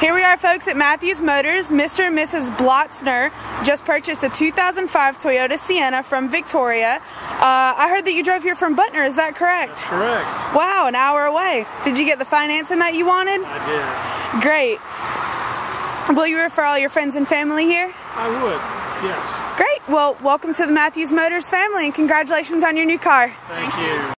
Here we are, folks, at Matthews Motors. Mr. and Mrs. Blotzner just purchased a 2005 Toyota Sienna from Victoria. I heard that you drove here from Butner, is that correct? That's correct. Wow, an hour away. Did you get the financing that you wanted? I did. Great. Will you refer all your friends and family here? I would, yes. Great. Well, welcome to the Matthews Motors family and congratulations on your new car. Thank you.